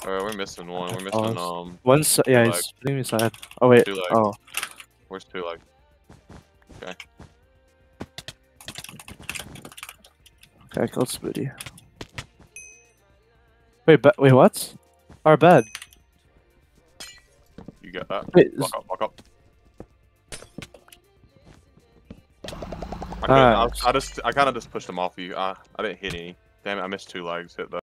Alright, we're missing one. We're Oh, missing one side. Yeah, two he's putting me side. Oh wait. 2 leg. Oh. Where's 2 leg? Okay. Okay, I killed Spooty. Wait, wait, what? Our bed. You get that? Wait, Walk up. Nice. I kind of just pushed him off you. I didn't hit any. Damn it, I missed 2 legs. Hit that.